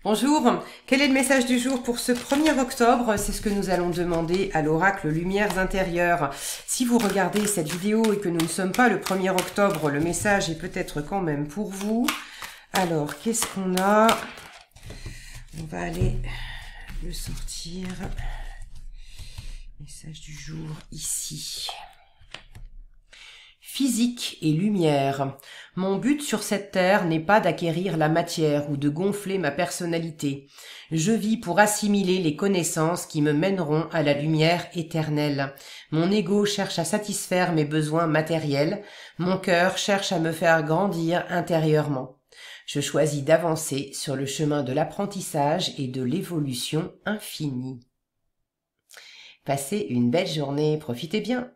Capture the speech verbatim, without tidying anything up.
Bonjour, quel est le message du jour pour ce premier octobre? C'est ce que nous allons demander à l'oracle Lumières Intérieures. Si vous regardez cette vidéo et que nous ne sommes pas le premier octobre, le message est peut-être quand même pour vous. Alors, qu'est-ce qu'on a? On va aller le sortir. Message du jour ici. Physique et lumière. Mon but sur cette terre n'est pas d'acquérir la matière ou de gonfler ma personnalité. Je vis pour assimiler les connaissances qui me mèneront à la lumière éternelle. Mon ego cherche à satisfaire mes besoins matériels. Mon cœur cherche à me faire grandir intérieurement. Je choisis d'avancer sur le chemin de l'apprentissage et de l'évolution infinie. Passez une belle journée, profitez bien.